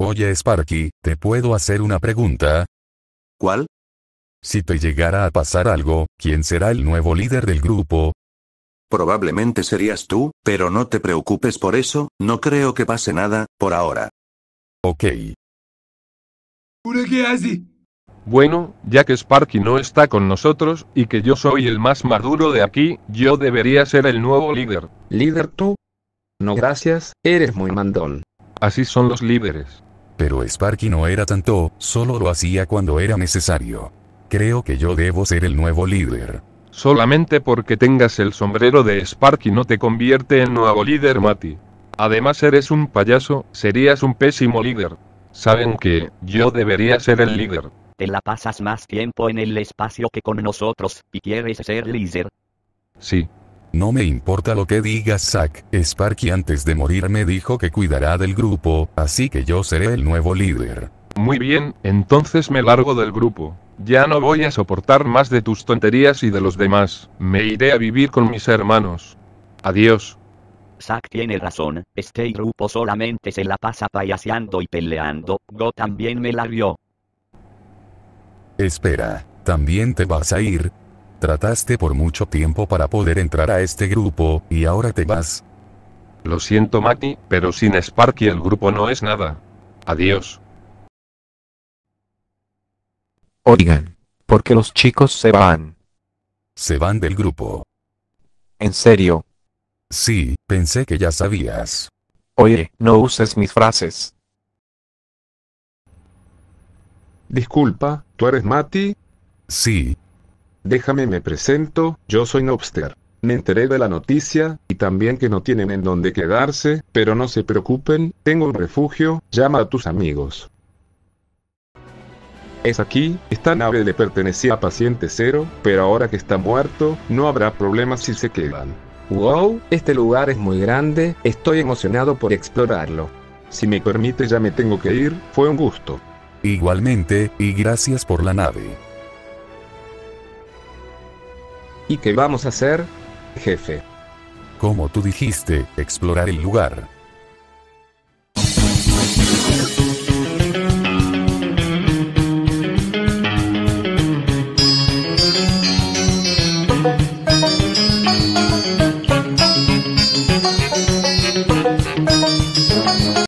Oye Sparky, ¿te puedo hacer una pregunta? ¿Cuál? Si te llegara a pasar algo, ¿quién será el nuevo líder del grupo? Probablemente serías tú, pero no te preocupes por eso, no creo que pase nada, por ahora. Ok. Bueno, ya que Sparky no está con nosotros, y que yo soy el más maduro de aquí, yo debería ser el nuevo líder. ¿Líder tú? No gracias, eres muy mandón. Así son los líderes. Pero Sparky no era tanto, solo lo hacía cuando era necesario. Creo que yo debo ser el nuevo líder. Solamente porque tengas el sombrero de Sparky no te convierte en nuevo líder, Mati. Además eres un payaso, serías un pésimo líder. Saben que, yo debería ser el líder. Te la pasas más tiempo en el espacio que con nosotros, y quieres ser líder. Sí. No me importa lo que digas, Zack. Sparky antes de morir me dijo que cuidará del grupo, así que yo seré el nuevo líder. Muy bien, entonces me largo del grupo. Ya no voy a soportar más de tus tonterías y de los demás. Me iré a vivir con mis hermanos. Adiós. Zack tiene razón, este grupo solamente se la pasa payaseando y peleando, yo también me largo. Espera, ¿también te vas a ir? Trataste por mucho tiempo para poder entrar a este grupo, y ahora te vas. Lo siento, Mati, pero sin Sparky el grupo no es nada. Adiós. Oigan, ¿por qué los chicos se van? Se van del grupo. ¿En serio? Sí, pensé que ya sabías. Oye, no uses mis frases. Disculpa, ¿tú eres Mati? Sí. Déjame me presento, yo soy Nobster. Me enteré de la noticia, y también que no tienen en dónde quedarse, pero no se preocupen, tengo un refugio, llama a tus amigos. Es aquí, esta nave le pertenecía a Paciente Cero, pero ahora que está muerto, no habrá problemas si se quedan. Wow, este lugar es muy grande, estoy emocionado por explorarlo. Si me permite ya me tengo que ir, fue un gusto. Igualmente, y gracias por la nave. ¿Y qué vamos a hacer, jefe? Como tú dijiste, explorar el lugar.